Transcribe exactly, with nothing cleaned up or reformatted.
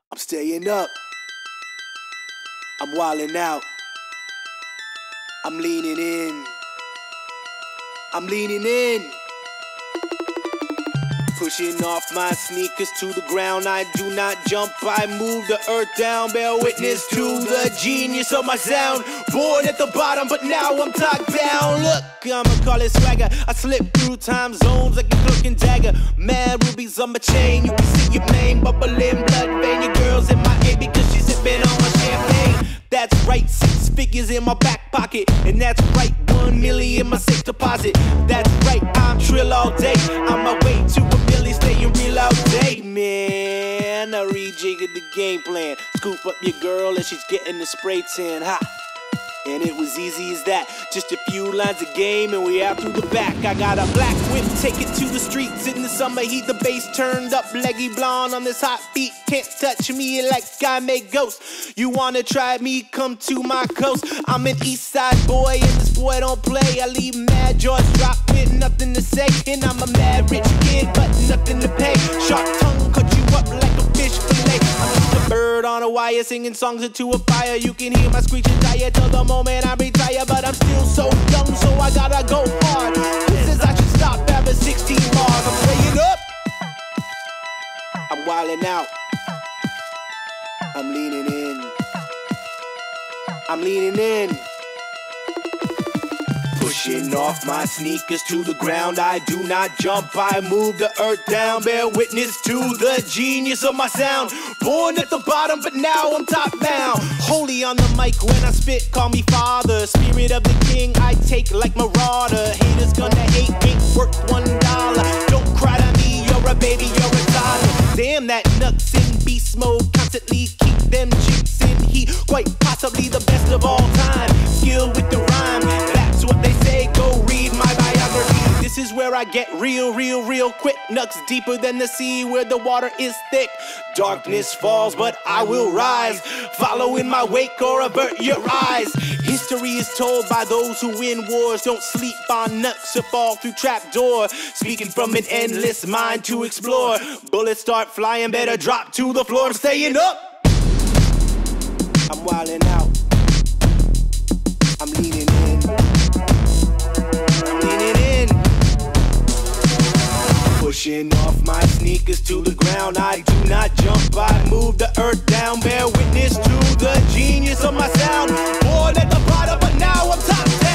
I'm staying up. I'm wildin' out. I'm leaning in. I'm leaning in. Pushing off my sneakers to the ground. I do not jump, I move the earth down. Bear witness to the genius of my sound. Born at the bottom, but now I'm top down. Look, I'ma call it swagger. I slip through time zones like a cloak and dagger. Mad rubies on my chain. You can see your name bubbling, blood vein. Your girl's in my A because she's sipping on my champagne. That's right, six figures in my back pocket. And that's right, one million in my safe deposit. That's right, I'm trill all day. On my way to a million, staying real all day, man. I rejiggered the game plan. Scoop up your girl and she's getting the spray tan. Ha! And it was easy as that. Just a few lines of game and we out through the back. I got a black whip, take it to the streets. In the summer heat, the bass turned up. Leggy blonde on this hot beat. Can't touch me like I make ghosts. You wanna try me, come to my coast. I'm an east side boy and this boy don't play. I leave mad jaws drop with nothing to say. And I'm a mad rich kid but nothing to pay. Sharp tongue cut you up like a fish fillet. I'm just a bird on a wire singing songs into a fire. You can hear my screeching tire till the moment I retire. But I'm still so young, so I gotta go hard. This is I should stop after sixteen bars. I'm staying up. I'm wildin' out. I'm leaning in. I'm leaning in. Pushing off my sneakers to the ground. I do not jump, I move the earth down. Bear witness to the genius of my sound. Born at the bottom, but now I'm top bound. Holy on the mic when I spit, call me father. Spirit of the king, I take like marauder. Haters gonna hate, ain't worth one dollar. Don't cry to me, you're a baby, you're a toddler. Damn, that nuts in beast mode. Constantly keep them chicks in heat. Quite possibly the best of all time. Skill with the rhyme, that's what they say. Go read my biography. This is where I get real, real, real quick. Nuts deeper than the sea where the water is thick. Darkness falls, but I will rise. Follow in my wake or avert your eyes. History is told by those who win wars. Don't sleep on nuts or fall through trapdoor. Speaking from an endless mind to explore. Bullets start flying, better drop to the floor. I'm staying up. I'm wildin' out. I'm leaning in. I'm leaning in. Pushing off my sneakers to the ground. I do not jump, I move the earth down. Bear witness to the genius of my sound. Born at the bottom, but now I'm top down.